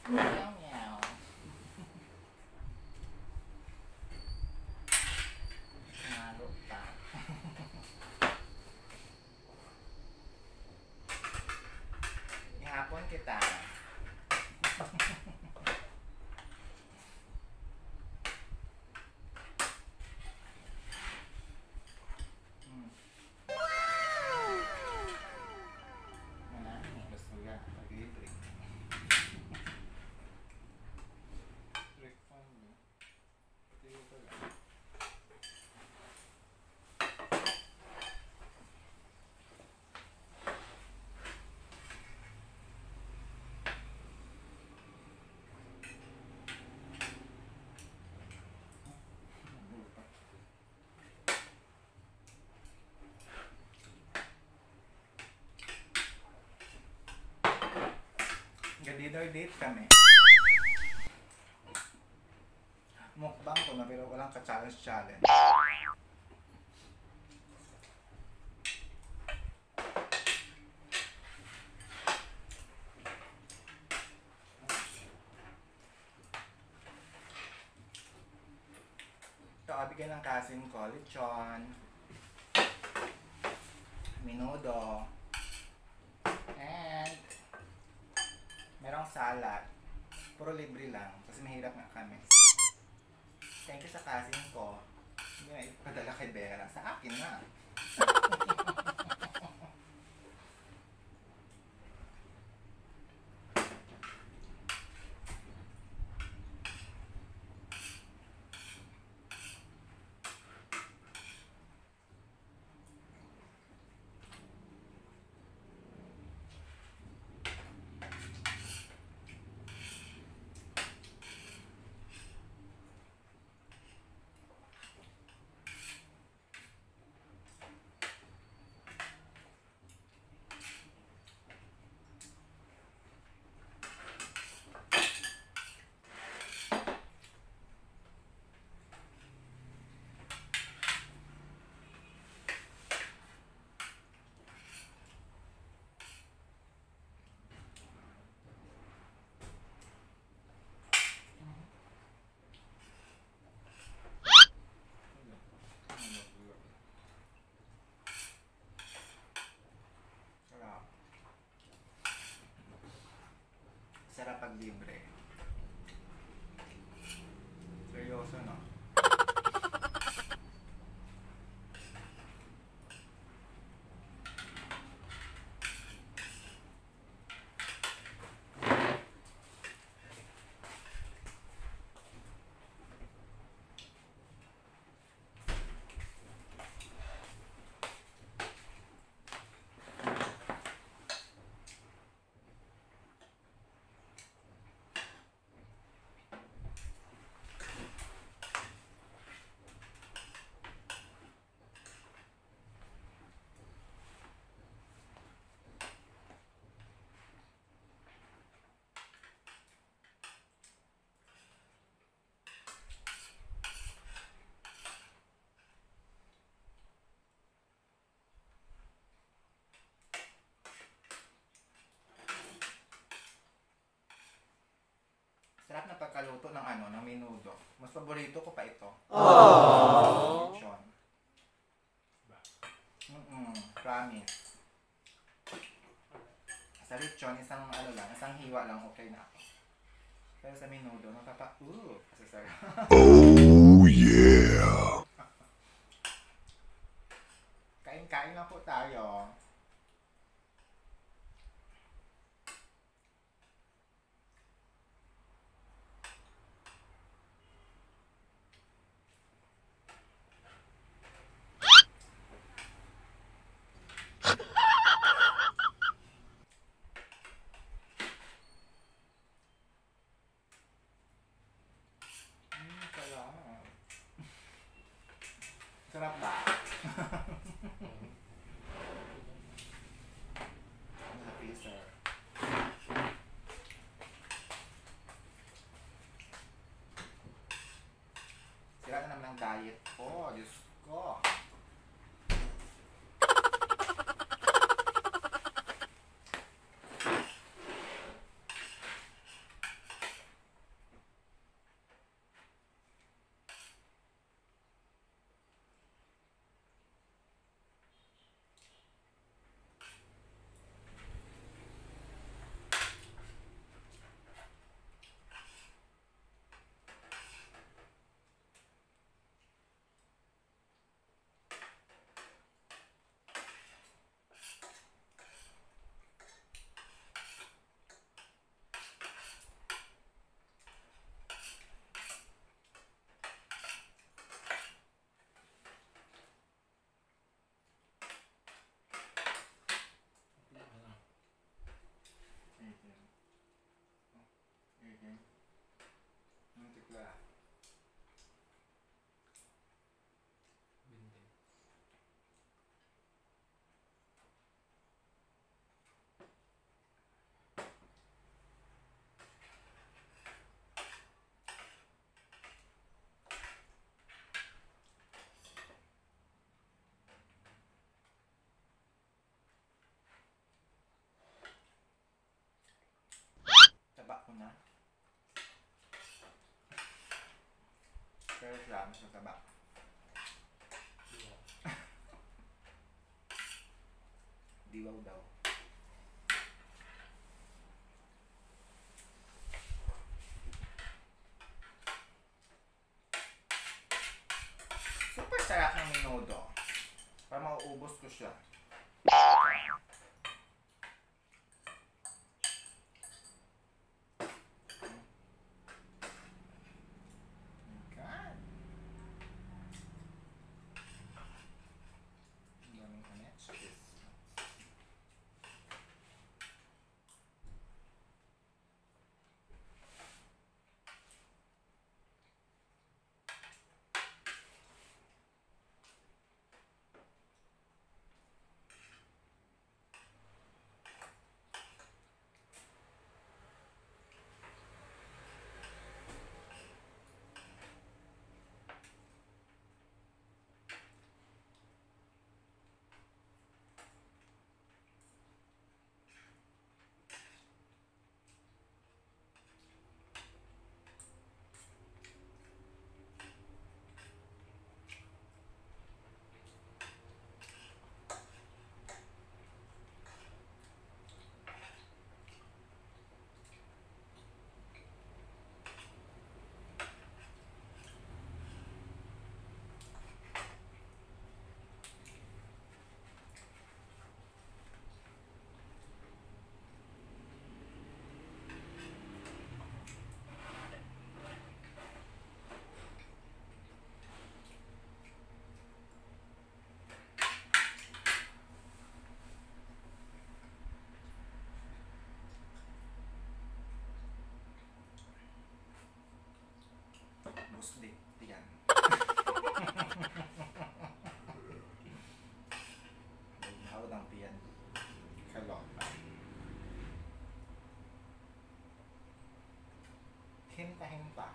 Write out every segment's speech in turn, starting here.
Meow meow. Nalo pa. Ihapon kita. Dinner date kami. Mukbang ko na pero walang ka-challenge. Ito, abigay ng kasin ko, lechon, menudo, and merong salad. Puro libre lang kasi mahirap nga kami. Thank you sa kasin ko. Hindi na ipadala kay Vera. Sa akin na. Sarap pag libre. Seryoso, no? Sarap na pagkaluto ng ng menudo. Mas paborito ko pa ito. Aww. Promise. Sa lechon, isang isang hiwa lang okay na ako. Pero sa menudo, kasi sarap. Oh yeah! Kain-kain na po tayo. Sarap ba? Freezer. Sira na naman ang diet ko. Diyos ko. Okay. Ang tikla. Binte. Taba ko na. Pero siya, mas mataba. Diba? Diwaw daw. Super sarap ng menudo. Para mauubos ko siya. God. Ang daming kanetskis. Busdi. Tiyan. Hawad ang tiyan. Kalota. Hinta-hinta.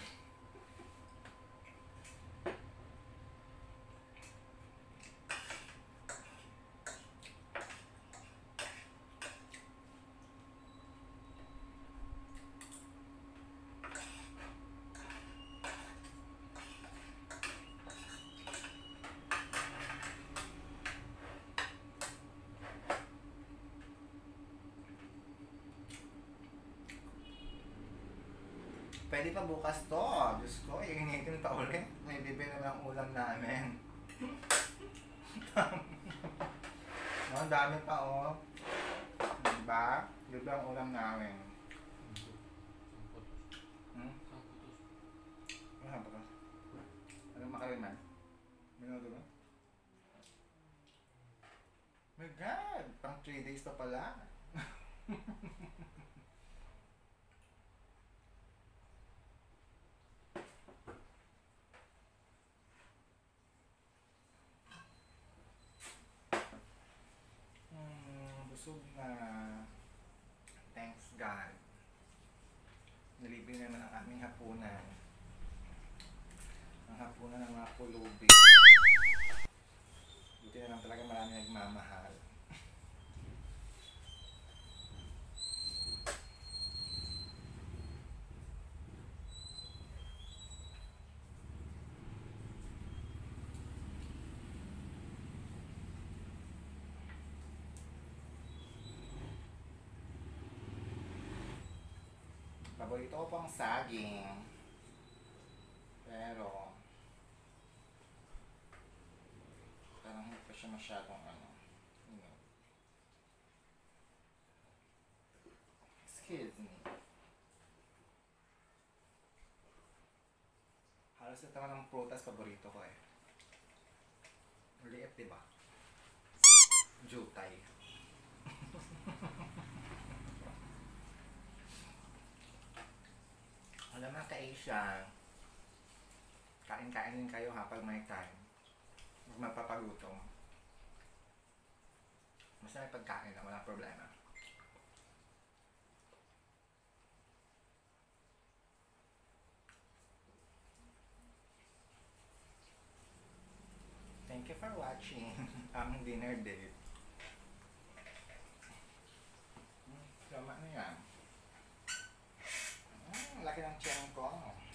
Pwede pa bukas to. Diyos ko, iinitin pa ulit. May bibili naman ang ulam namin. No, ang dami pa oh. Diba? Diba ang ulam namin? Hmm? Ano ba? Anong makaliman? Minuto ba? My God! Pang 3 days pa pala. Busog na. Thanks God. Nalibre naman ang aming hapunan. Ang hapunan ng mga pulubi. Buti na lang talaga marami nagmamahal. Paborito ko pang saging. Pero parang hindi pa siya masyadong you know. Excuse me. Halos ito naman ng prutas paborito ko eh. Liit, diba? Jutay. Alam mga ka-Asia, kain-kain din kayo ha pag may time. Huwag magpapagutom. Basta may pagkain lang, walang problema. Thank you for watching ang dinner date. Lama na yan. Laki ng tiyan ko.